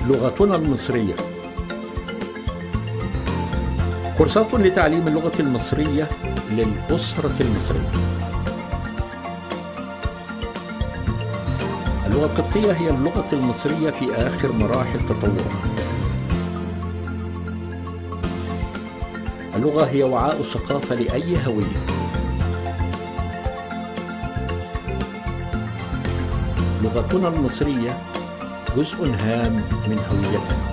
لغتنا المصرية. كورسات لتعليم اللغة المصرية للأسرة المصرية. اللغة القبطية هي اللغة المصرية في آخر مراحل تطورها. اللغة هي وعاء الثقافة لأي هوية. لغتنا المصرية جزء هام من هويتنا.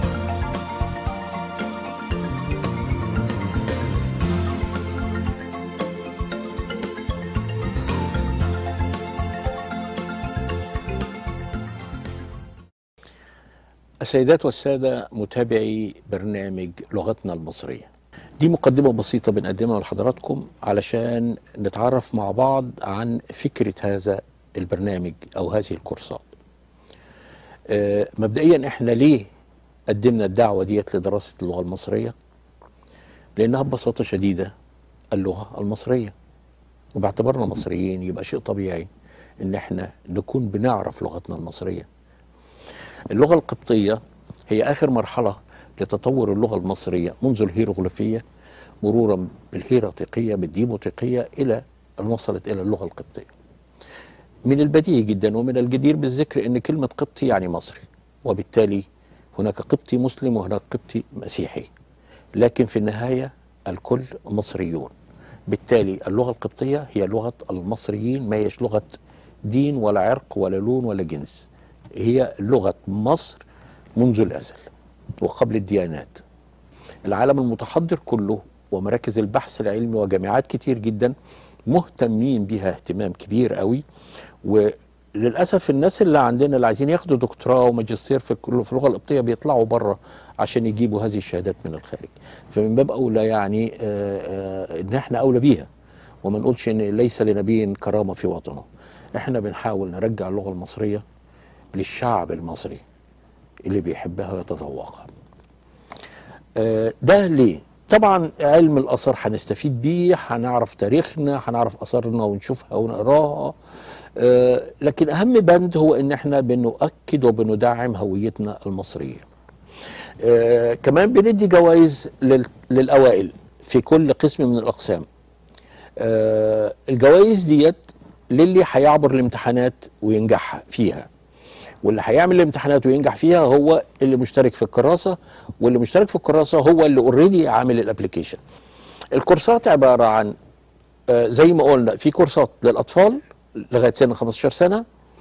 السيدات والسادة متابعي برنامج لغتنا المصرية، دي مقدمة بسيطة بنقدمها لحضراتكم علشان نتعرف مع بعض عن فكرة هذا البرنامج أو هذه الكورسات. مبدئيا احنا ليه قدمنا الدعوة ديت لدراسة اللغة المصرية؟ لأنها ببساطة شديدة اللغة المصرية، وباعتبارنا مصريين يبقى شيء طبيعي ان احنا نكون بنعرف لغتنا المصرية. اللغة القبطية هي آخر مرحلة لتطور اللغة المصرية منذ الهيروغليفية مرورا بالهيراتيقية بالديموتيقية إلى أن وصلت إلى اللغة القبطية. من البديهي جدا ومن الجدير بالذكر أن كلمة قبطي يعني مصري، وبالتالي هناك قبطي مسلم وهناك قبطي مسيحي، لكن في النهاية الكل مصريون. بالتالي اللغة القبطية هي لغة المصريين، ما هيش لغة دين ولا عرق ولا لون ولا جنس، هي لغة مصر منذ الأزل وقبل الديانات. العالم المتحضر كله ومراكز البحث العلمي وجامعات كتير جدا مهتمين بها اهتمام كبير قوي، وللأسف الناس اللي عندنا اللي عايزين ياخدوا دكتوراه وماجستير في اللغة القبطية بيطلعوا بره عشان يجيبوا هذه الشهادات من الخارج. فمن باب أولى يعني إن احنا أولى بيها، وما نقولش إن ليس لنبي كرامة في وطنه. احنا بنحاول نرجع اللغة المصرية للشعب المصري اللي بيحبها ويتذوقها. ده ليه؟ طبعا علم الآثار هنستفيد بيه، هنعرف تاريخنا، هنعرف آثارنا ونشوفها ونقراها. لكن أهم بند هو إن احنا بنؤكد وبندعم هويتنا المصرية. كمان بندي جوائز للأوائل في كل قسم من الأقسام. الجوائز ديت للي هيعبر الامتحانات وينجح فيها، واللي هيعمل الامتحانات وينجح فيها هو اللي مشترك في الكراسة، واللي مشترك في الكراسة هو اللي اوريدي عامل الابليكيشن. الكورسات عبارة عن زي ما قلنا في كورسات للأطفال لغاية سن 15 سنة،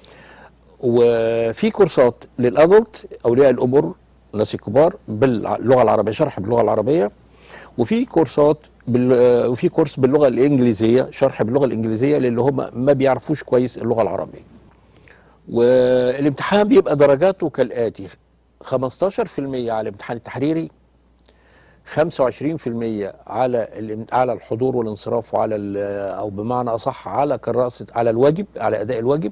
وفي كورسات للأدلت أولياء الأمور الناس الكبار باللغة العربية، شرح باللغة العربية، وفي كورسات وفي كورس باللغة الإنجليزية، شرح باللغة الإنجليزية للي هم ما بيعرفوش كويس اللغة العربية. والامتحان بيبقى درجاته كالآتي: 15% على الامتحان التحريري، 25% على الحضور والانصراف وعلى او بمعنى اصح على كراسة على الواجب، على اداء الواجب،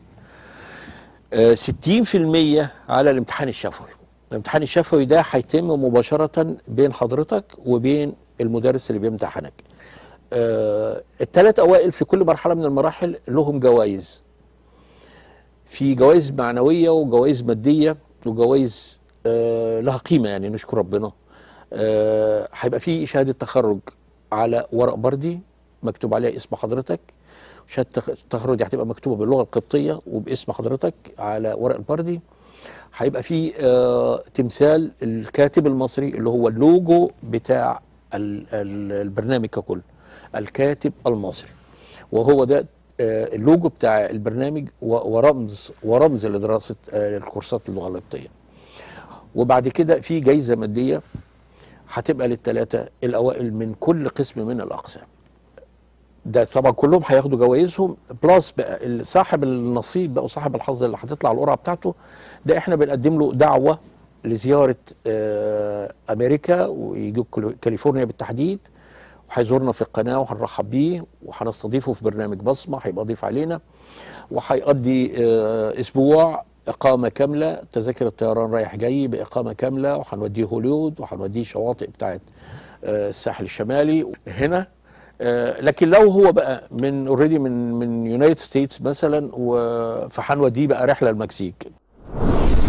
60% على الامتحان الشفوي. الامتحان الشفوي ده هيتم مباشرة بين حضرتك وبين المدرس اللي بيمتحنك. الثلاث اوائل في كل مرحلة من المراحل لهم جوائز، في جوائز معنوية وجوائز مادية وجوائز لها قيمة، يعني نشكر ربنا. هيبقى في شهادة تخرج على ورق بردي مكتوب عليها اسم حضرتك. شهادة التخرج دي هتبقى مكتوبة باللغة القبطية وباسم حضرتك على ورق البردي. هيبقى في تمثال الكاتب المصري اللي هو اللوجو بتاع البرنامج ككل، الكاتب المصري، وهو ده اللوجو بتاع البرنامج ورمز لدراسة الكورسات اللغة القبطية. وبعد كده في جايزة مادية هتبقى للثلاثة الأوائل من كل قسم من الأقسام. ده طبعا كلهم هياخدوا جوائزهم، بلس بقى صاحب النصيب بقى وصاحب الحظ اللي هتطلع القرعة بتاعته ده احنا بنقدم له دعوة لزيارة أمريكا، ويجي كاليفورنيا بالتحديد، وهيزورنا في القناة وهنرحب بيه وهنستضيفه في برنامج بصمة، هيبقى ضيف علينا، وهيقضي أسبوع إقامة كاملة، تذاكر الطيران رايح جاي بإقامة كاملة، وهنوديه هوليود وهنوديه شواطئ بتاعت الساحل الشمالي هنا. لكن لو هو بقى من اوريدي من يونايتد ستيتس مثلا، فهنوديه بقى رحلة المكسيك.